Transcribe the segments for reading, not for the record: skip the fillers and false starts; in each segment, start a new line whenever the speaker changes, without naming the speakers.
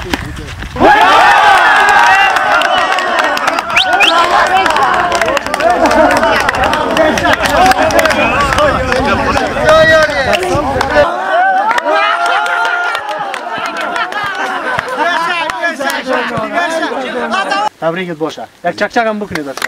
تبریکت باشه. یک چک چک هم بکنید اصلا.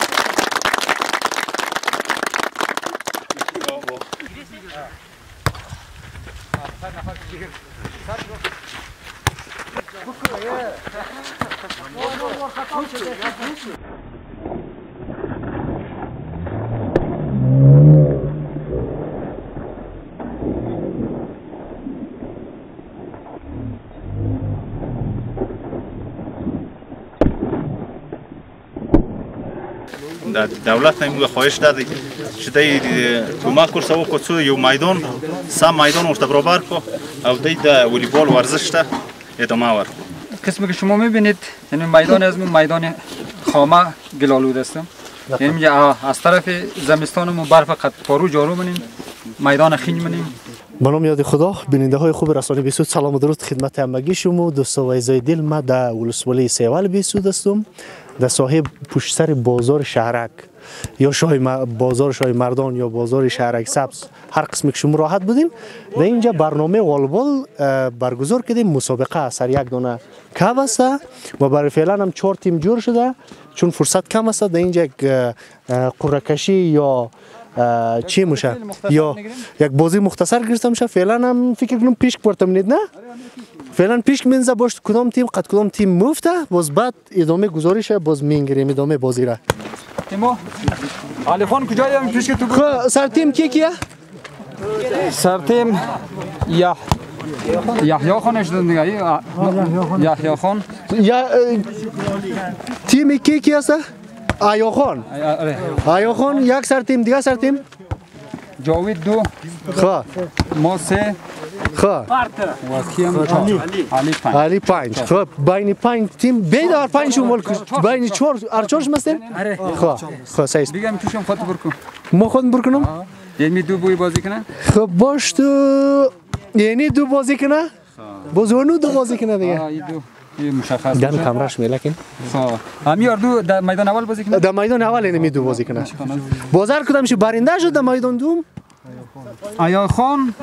دولت نمیگه خواهش دادی شده کمک کرد سو کوچو یو میدان سم میدان ورته برابر کو او د والیبال ورزش ته ادامه ورکو.
قسمی که شما میبینید یعنی میدان از میدان خامه گلالود هستم، یعنی از طرف زمستانمون برف قد پارو جارو منیم، میدان خنج منیم.
به نام یاد خدا. بیننده های خوب رسانه بیسود سلام و درود خدمت همگی شما. دوستا و عزیزای دل، ما در ولسوالی سیوال بیسود هستم، در ساحه پشت سر بازار شهرک یا بازار شاه مردان یا بازار شهرک سبز، هر قسمی که شما راحت بودیم. در اینجا برنامه والبال برگزار کردیم. مسابقه سر یک دانه کب است و برای فعلا هم 4 تیم جور شده چون فرصت کم است. در اینجا یک قرعه کشی یا چی میشه یا یک بازی مختصر گرفته میشه. فعلا هم فکر کنم پیش برتمید نه؟ فعلا پیش منزه باش کدام تیم مفته، باز بعد ادامه گزارش باز میگیریم ادامه بازی را.
تیمو علی خان کجایی هم پیش تو بود؟
سر تیم کیه؟
سر تیم یحیی خانش دیگه یحیی خان.
یا تیم کی است؟ آیا خان. آیا خان یک سر تیم، دیگه سر تیم
جاوید 2
خا
ما 3
خا
و کیم علی 5.
خب بین 5 تیم بیدار 5 شمال بین 4 ارچارش مستن. خا سایست
بگم توشم خاطر برکن
ما خود برکنم.
یعنی 2 بوی بازی کنه.
خب باش تو یعنی 2 بازی کنه. باز اونو 2 بازی کنه دیگه.
مشخص
دم کامراش میلکن.
امیار 2 در میدان اول بازی کنه.
در میدان اول اینمی 2 بازی کنه. بازار کدام شو برنده شد در میدان دوم.
آیا خان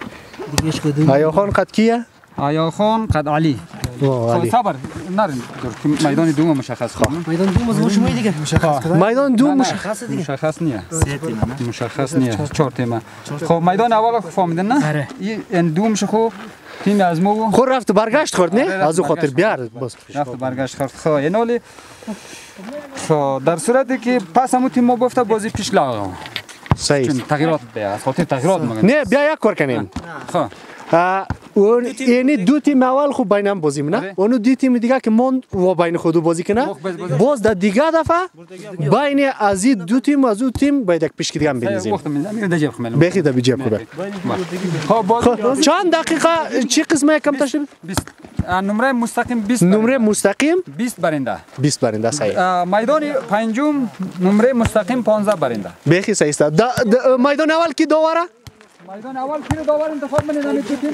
قد کیه؟
آیا خان قد علی. صبر نرین میدان دوم مشخص کنم.
میدان دوم از شما دیگه مشخص کنم.
میدان دوم مشخص دیگه.
مشخص نیه. 3 تیم نه. مشخص نیه. 4 تیم. خب میدان اول فهمیدن نه؟ این دوم شو تیم از ما
خود رفت برگشت خورد نه؟ از او خاطر بیار باز
رفت برگشت خورد. خب این حالی در صورتی که پس همون تیم ما گفته بازی پیش لاغ
صحیح
تغییرات بیا خاطر تغییرات مگه
نه بیا یک کار کنیم. خب اون یعنی 2 تیم اول خوب بین هم بازی منه، اونو 2 تیم دیگه که مون و بین خود بازی کنه، باز در دیگه دفعه بین از این 2 تیم از اون تیم باید یک پیش دیگه هم بنویسیم. بخی در جیب خوبه. خب چند دقیقه چی قسمه کم تشریف؟
20 نمره مستقیم 20
نمره مستقیم
20 برنده
20 برنده صحیح.
میدان پنجم نمره مستقیم 15 برنده.
بخی صحیح است. میدان اول کی داوره؟
میدان اول کی داور انتخاب منه نمی تیم.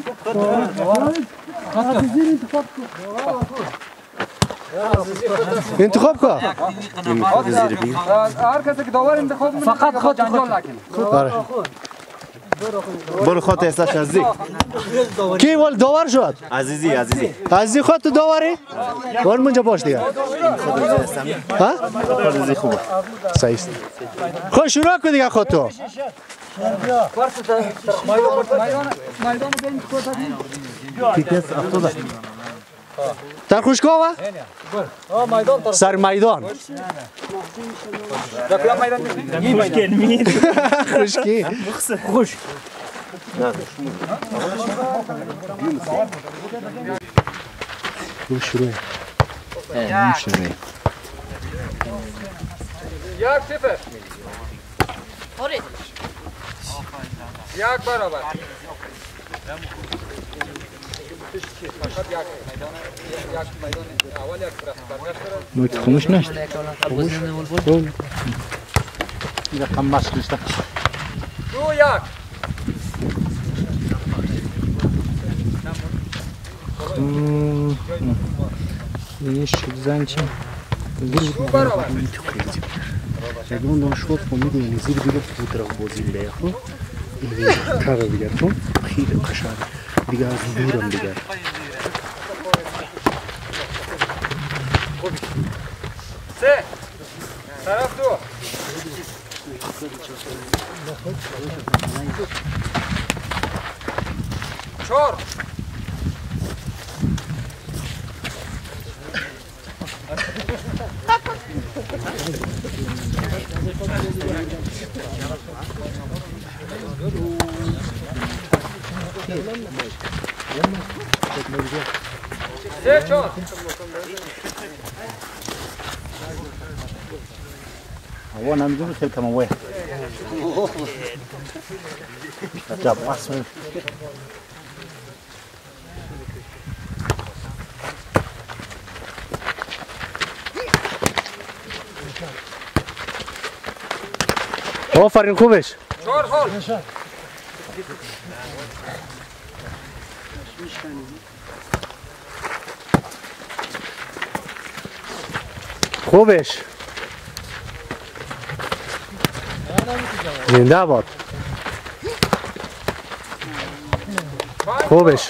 انتخاب کو؟
هر کسی که داور انتخاب منه فقط خود جنجال نکنه.
برو خاطر استش نزدیک.
کی ول داور شد؟ عزیزی خود تو داوری؟ وان منجا باش دیگه. ها؟
عزیزی خوبه.
صحیح است. خود شروع کن دیگه خود تو. در خوشگاه و؟ سر میدان خوشکی خوش شروع
1-0 یک برابر.
موت خموش نشد.
رقم مشق نشته.
2-1
این زن چی؟ اگه دانشگاه فهمیدی یعنی زیر دیگه پودر بازی میده خب این کار دیگه تو خیلی قشنگ دیگه از دورم دیگه
سه طرف دو چهار سه چهار
هو نمیدونم چه کم وای جاب اسم
آفرین خوبش
چهار هول
خوبش زنده باد خوبش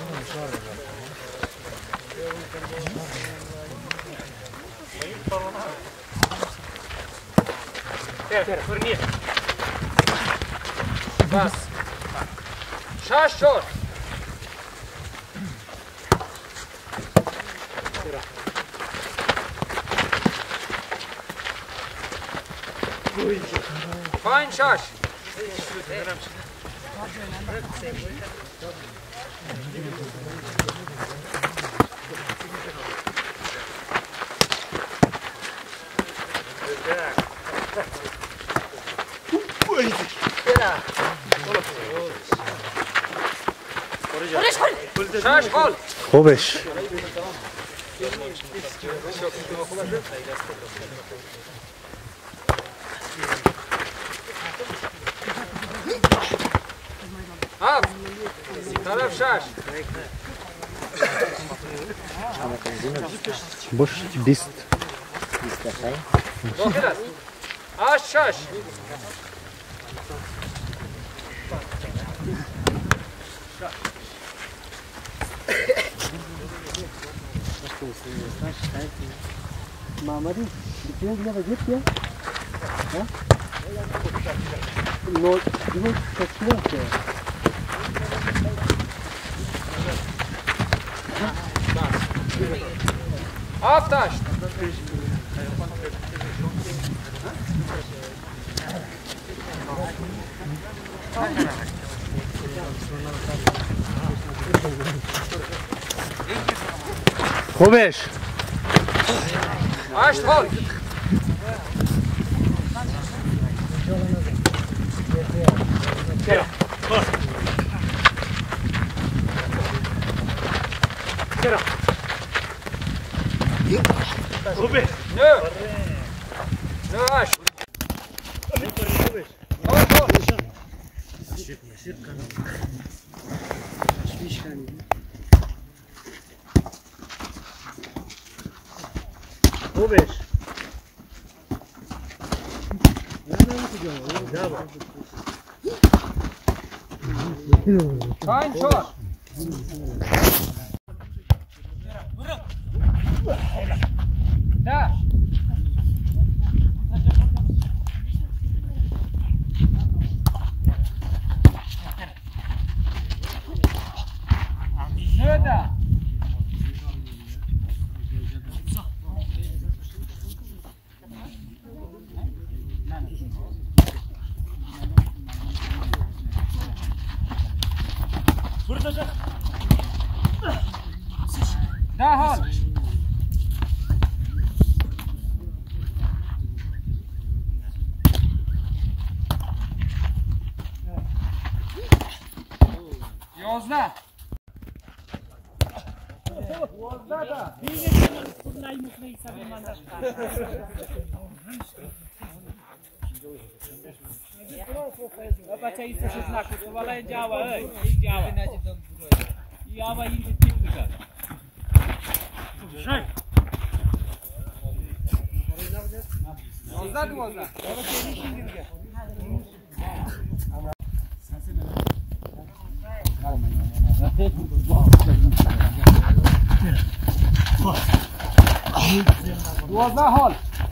بس شش چهار پنج شش شش هول
خوبش
هفت طرف شش
باش 20
داخل است هشت شش
محمدی دیگه دیگه وجود کیا نو دیگه کشیده که
هفت هشت
خوبش
هشت هول نه نه هشت
خوبش
پنج چهار ده نوده ده هول یازده
بچه ایستشت نکن تو بالا این جاوه این جاوه این آبا این تیپ میکن
12 حال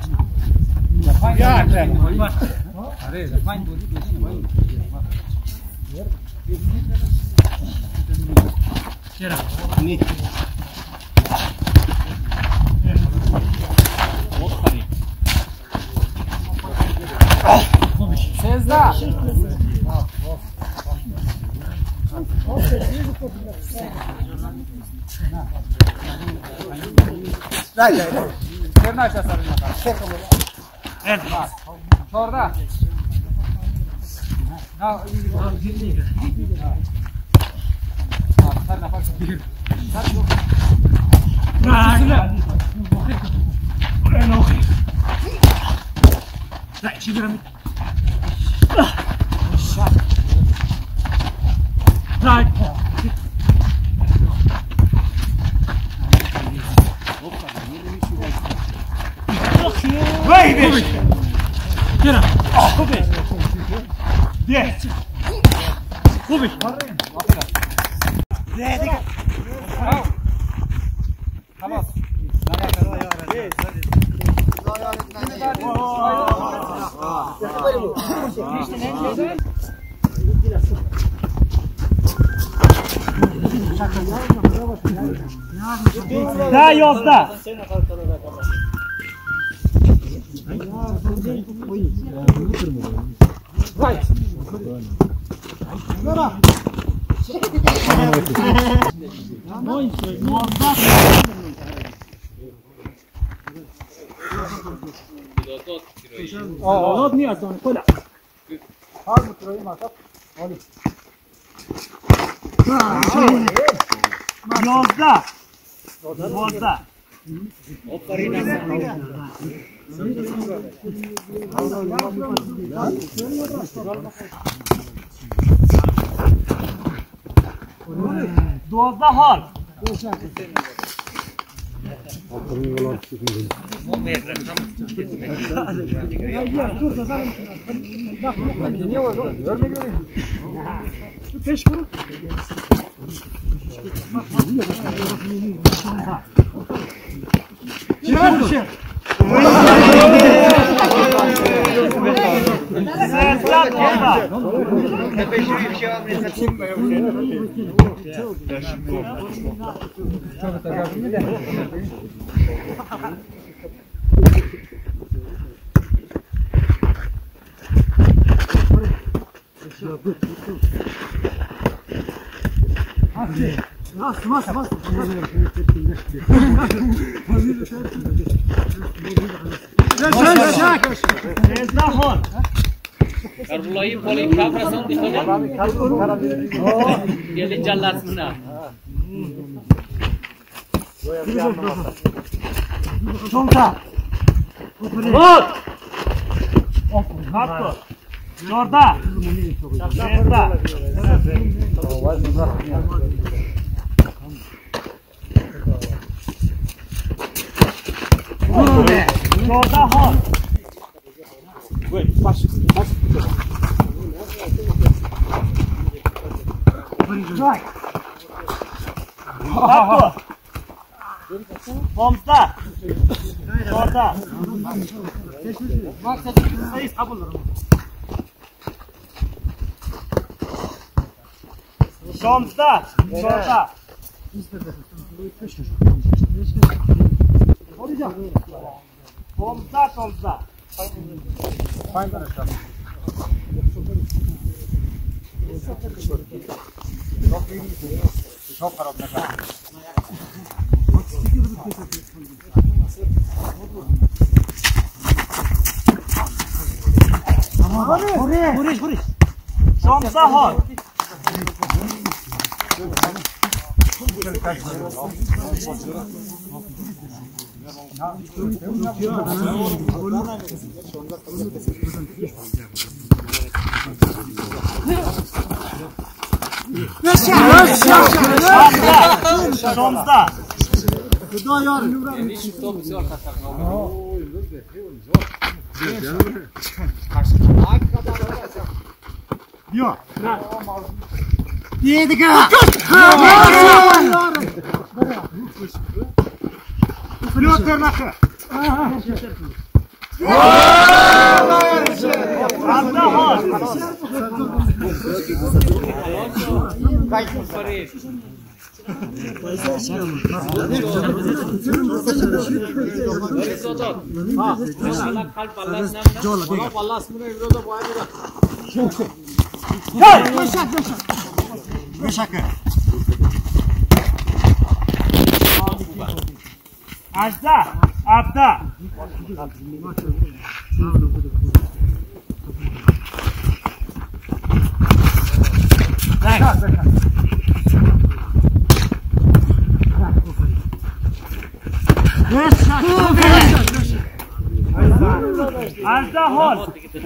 ده 11 حال
Karbulayı polis kamerasını dikkat gelin canlarsınlar.
Çonta. Vur. Hakkı. Orada. Orada. Orada hal. Hakkı. Pomsta. Orada. Sayı sabırlar. Pomsta. Orada. Pomsta, pomsta. Huriş. Pomsta hal. Şomzda. Khudo yor
بیا دیگه بیا ترنخه
Ajda, Abda. Ajda hol.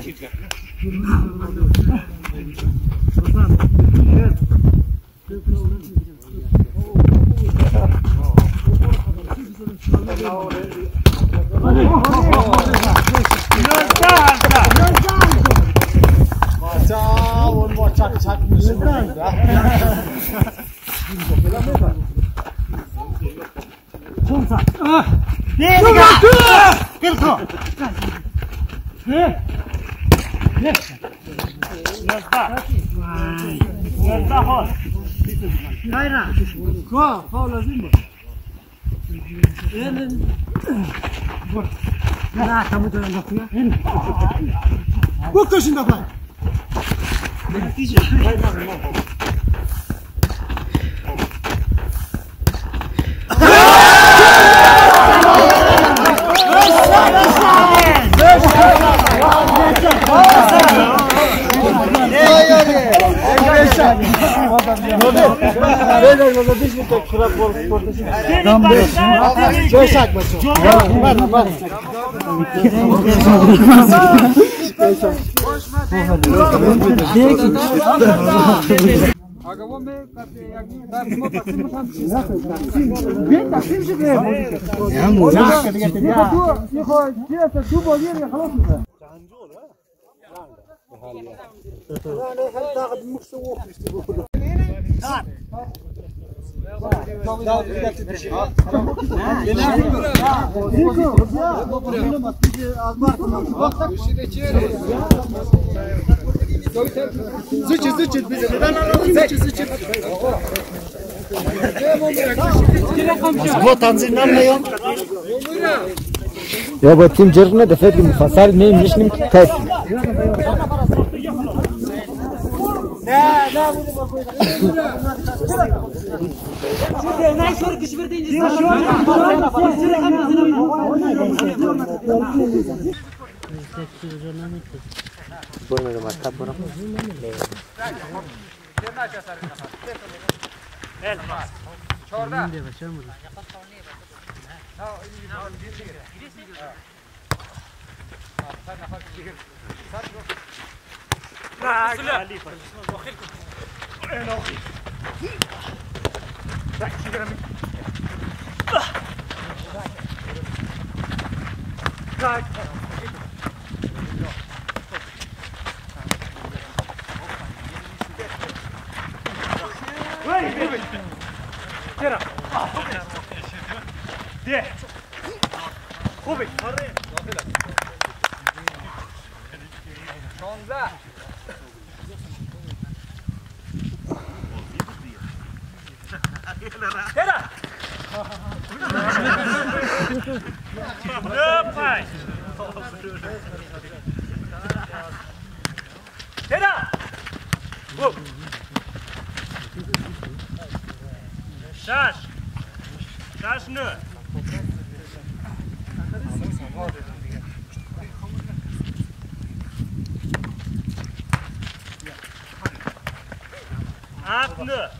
بکشین دفعه
یا با تیم جرق ندفت که مفصل نمیشنیم تایپ Şaş ne? Akne.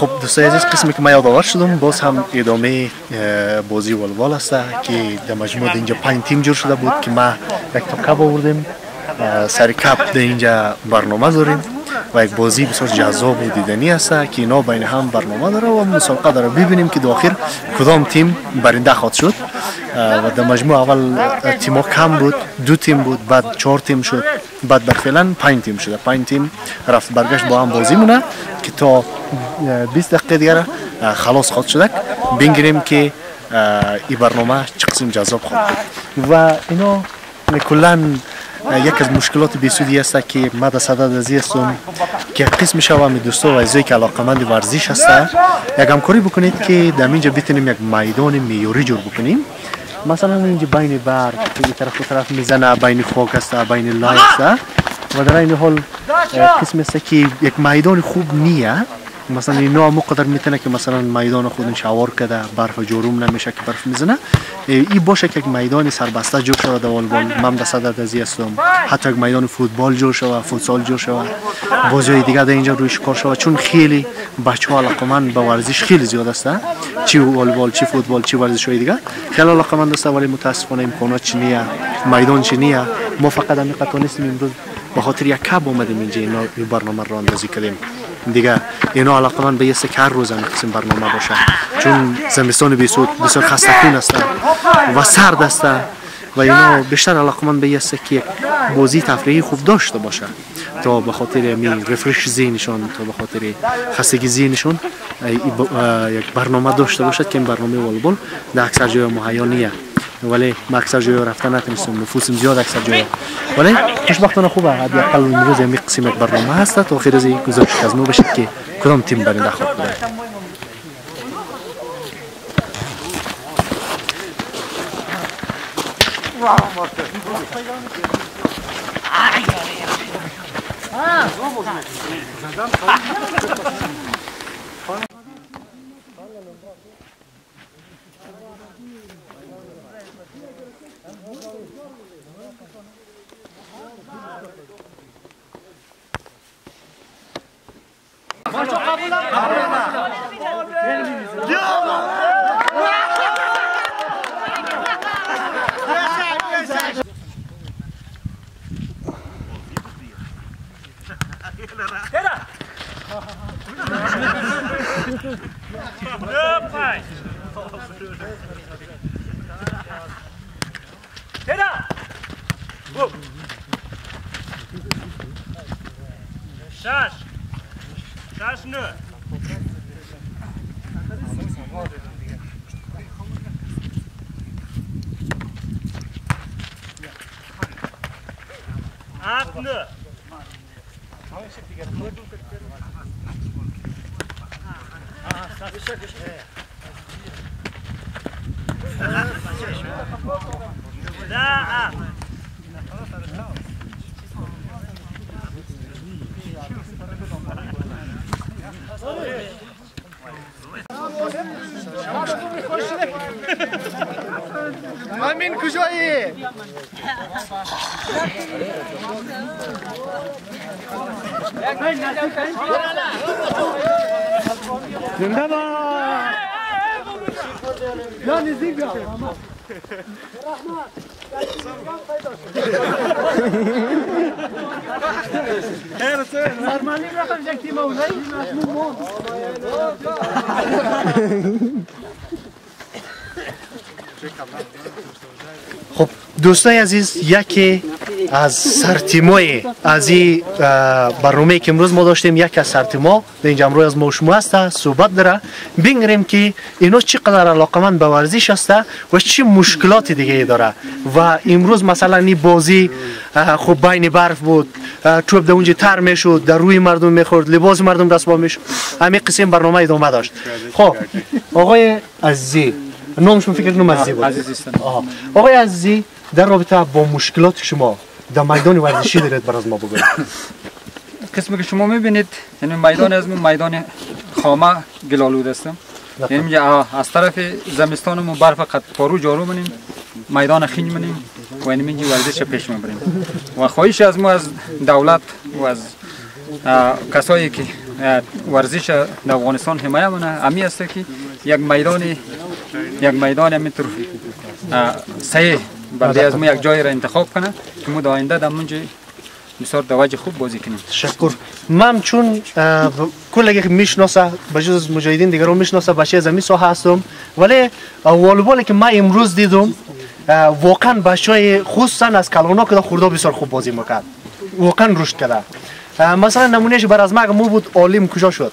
خب دوستای عزیز، قسمی که ما یادآور شدم باز هم ادامه بازی والبال است که در مجموع اینجا 5 تیم جور شده بود که ما یک تا کپ آوردیم. سر کپ در اینجا برنامه داریم و یک بازی بسیار جذاب و دیدنی است که اینا بین هم برنامه داره و مسابقه داره. ببینیم که در آخر کدام تیم برنده خواهد شد. و در مجموع اول تیم‌ها کم بود، 2 تیم بود، بعد 4 تیم شد، بعد در فعلا 5 تیم شده. 5 تیم رفت برگشت با هم بازی مونه که تا 20 دقیقه دیگر خلاص خواهد شد. ببینیم که این برنامه چه قسم جذاب خواهد بود. و اینا کلا یک از مشکلات بسیاری است که ما در صدد ازی هستم که قسم شوام دوستا و عزیزایی که علاقمند ورزش هستند یک همکاری بکنید که در اینجا بتونیم یک میدان معیاری جور بکنیم. مثلا اینجا بین برگ که این طرف و طرف میزنه، بین خاک است، بین لای است و در این حال قسم است که یک میدان خوب نیه. مثلا اینا مقدر میتونه که مثلا میدان خودش شوار کرده، برف جروم نمیشه که برف میزنه. این باشه که یک میدان سربسته جور شود در والبال. من در صدد ازی هستم حتی یک میدان فوتبال جور شود، فوتسال جور شود، بازی دیگه در اینجا رویش کار شود، چون خیلی بچه‌ها علاقمند به ورزش خیلی زیاد هستن، چی والبال، چی فوتبال، چی ورزش‌های دیگه خیلی علاقمند هستن، ولی متاسفانه امکانات چنیه، میدان چنیه. ما فقط همین قطعنیستیم امروز به خاطر یک کب اومدیم اینجا اینا برنامه رو اندازی کردیم. دیگه اینا علاقمند به است که هر روز این قسم برنامه باشه، چون زمستان بسیار خسته‌کن است و سرد است و اینا بیشتر علاقمند به است که بازی تفریحی خوب داشته باشه تا به خاطر می رفرش ذهنشون، تا به خاطر خستگی ذهنشون یک برنامه داشته باشد که این برنامه والبال در اکثر جای مهیا نیست. ولی ما اکثر جای رفتن نتونستیم، نفوسم زیاد اکثر جای، ولی خوشبختانه خوبه. حداقل امروز یک قسم یک برنامه هست تا آخر از گزارش از ما بشه که کدام تیم برنده خواهد بود.
Şaş ne? At ne? Da.
امین کجایی؟ زنده باد. یا نزدیک بیا. خب دوستای عزیز، یکی از سرتیمای از این برنامه که امروز ما داشتیم، یکی از سرتیما در اینجا امروز از ما شما هست صحبت داره. ببینیم که اینا چقدر علاقمند به ورزش هست و چه مشکلات دیگه داره. و امروز مثلا این بازی خب بین برف بود، توپ در اونجا تر میشد، در روی مردم میخورد، لباس مردم دست با میشد. همین قسم برنامه ادامه داشت. خب آقای عزیزی، نامشون فکر کنم عزیزی بود. آقای عزیزی، در رابطه با مشکلات شما در میدان ورزشی دارید برای ما بگوید.
قسمی که شما میبینید یعنی میدان از میدان خامه گلالود هستم. یعنی از طرف زمستانمون برف قد پارو جارو منیم، میدان خنج منیم و یعنی اینجا ورزش پیش میبریم. و خواهش از ما از دولت و از کسایی که ورزش در افغانستان حمایه منه امی است که یک میدان همینطور صحیح برای از ما یک جای را انتخاب کنه که ما در آینده در منجا بسیار دواج خوب بازی کنیم.
تشکر. من چون کل که میشناسه بجز مجاهدین دیگران میشناسه بچه از این ساحه هستم، ولی والیبالی که من امروز دیدم واقعا بچهای خصوصا از کلغنا که خورده بسیار خوب بازی میکرد، واقعا رشد کرده. مثلا نمونهش بر از مو بود عالم کجا شد؟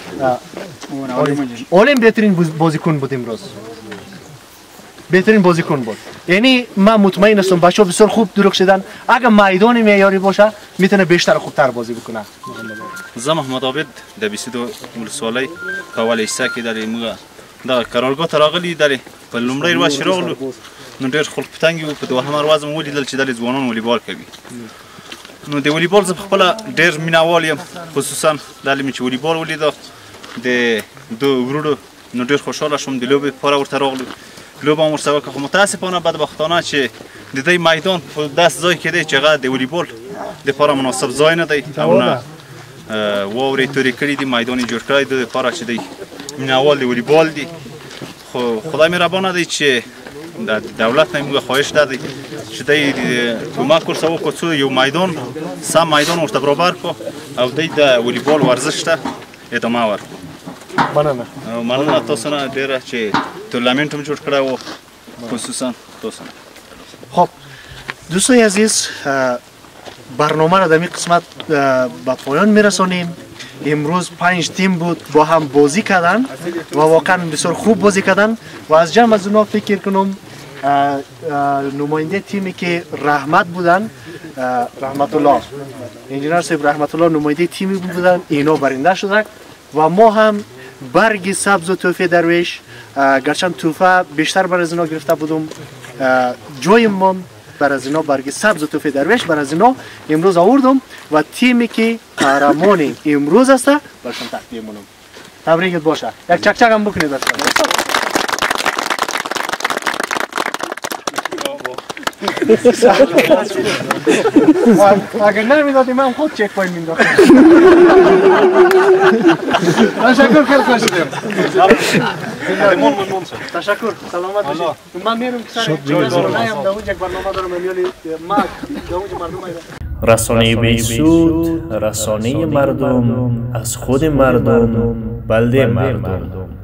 عالم بهترین بازیکن بود امروز، بهترین بازیکن بود. یعنی من مطمئن هستم بچه‌ها بسیار خوب درک شدن. اگه میدان معیاری باشه میتونه بیشتر خوبتر بازی بکنه.
زه محمد عابد د 22 ولسوالۍ کاول ایسا کې د موږ د قرارګاه ته راغلي د په لومړۍ ورځ چې راغلو نو ډېر خلک په تنګ وو. په دوهمه ورځ مو ولیدل چې د ځوانان والیبال کوي. نو د والیبال زه خپله ډېر مینهوال یم، خصوصا دا مې چې والیبال ولیده د دو ورونو نو ډېر خوشحاله شوم. د لوبې لپاره ورته راغلو، لوبه هم ورسره وکړه. خو متاسفانه بدبختانه چې د دې میدان په داسې ځای کې دی چې هغه د والیبال دپاره مناسب ځای نه دی او نه واورې تورې کړي دي. میدان یې جوړ کړی د دپاره چې دی مینهوال د والیبال دي. خو خدای مهربانه دی چې د دولت نه موږ خواهش ده دی چې دی کمک ورسره وکړو څو یو میدان سم میدان ورته برابر کړو او دی د والیبال ورزش ته ادامه ورکړو. مننه تاسو نه ډېره چې تورنمنت هم جوړ کړی و، خصوصا تاسو نه.
خب دوستای عزیز، برنامه را در این قسمت به پایان میرسانیم. امروز 5 تیم بود با هم بازی کردن و واقعا بسیار خوب بازی کردن و از جمع از اونا فکر کنم نماینده تیمی که رحمت بودن، رحمت الله انجینر صاحب رحمت الله نماینده تیمی بودن، اینا برنده شدن و ما هم برگ سبز و توفه درویش، گرچند توفه بیشتر بر از اینا گرفته بودم، جای من بر از اینا برگ سبز و توفه درویش بر از اینا امروز آوردم و تیمی که قهرمان امروز است برشون تقدیم کنم. تبریکت باشه. یک چک چک هم بکنید برشون. اگر نمیدادی من خود چک پاین مینداختم. تشکر خیلی خوش شدیم. تشکر. سلامت باشید. من میرم که سر رسانه‌ام در اونجا یک برنامه دارم میالی ما در اونجا مردم
رسانه بیسود، رسانه مردم از خود مردم، بلده مردم.